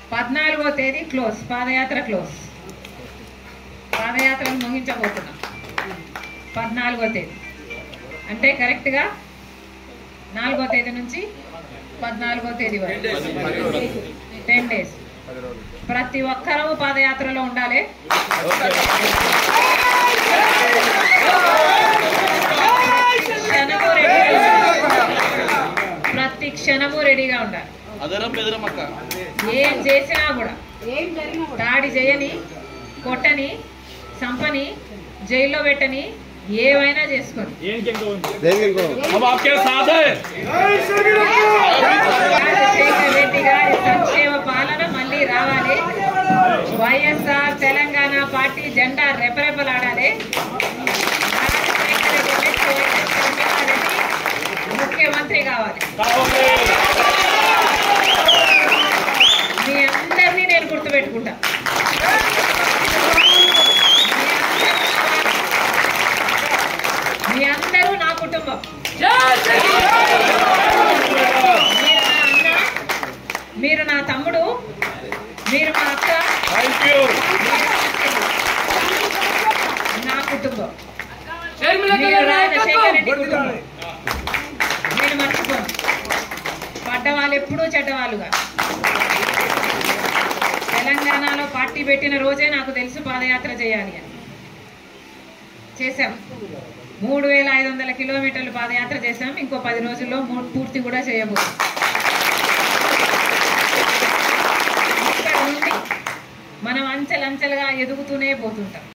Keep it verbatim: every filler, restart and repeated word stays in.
పద్నాలుగో తేదీ క్లోజ్, పాదయాత్ర క్లోజ్. పాదయాత్రను ముగించబోతున్నాం పద్నాలుగో తేదీ అంటే కరెక్ట్గా నాలుగో తేదీ నుంచి పద్నాలుగో తేదీ వరకు టెన్ డేస్. ప్రతి ఒక్కరూ పాదయాత్రలో ఉండాలి. క్షణము రెడీగా ప్రతి క్షణము రెడీగా ఉండాలి. ఏం చేసినా కూడా దాడి చేయని, కొట్టని, చంపని, జైల్లో పెట్టని, ఏమైనా చేసుకొని రాజశేఖర్ రెడ్డి గారి సంక్షేమ పాలన మళ్ళీ రావాలి. వైఎస్ఆర్ తెలంగాణ పార్టీ జెండా రెపరెపలాడాలి. రాజశేఖర్ రెడ్డి ముఖ్యమంత్రి కావాలి. మీ అందరినీ నేను గుర్తుపెట్టుకుంటా. మీ అందరూ నా కుటుంబం. మీరు నా అన్న, మీరు నా తమ్ముడు, మీరు మా అక్క, నా కుటుంబం. మీరు రాజశేఖర్ రెడ్డి కుటుంబం. నేను మర్చిపోను. పడ్డవాళ్ళు ఎప్పుడూ చెడ్డవాళ్ళుగా. తెలంగాణలో పార్టీ పెట్టిన రోజే నాకు తెలుసు పాదయాత్ర చేయాలి అని. చేశాం. మూడు వేల ఐదు వందల కిలోమీటర్లు పాదయాత్ర చేశాం. ఇంకో పది రోజుల్లో పూర్తి కూడా చేయబోతున్నాం. ఇక్కడ నుండి మనం అంచెలంచెలుగా ఎదుగుతూనే పోతుంటాం.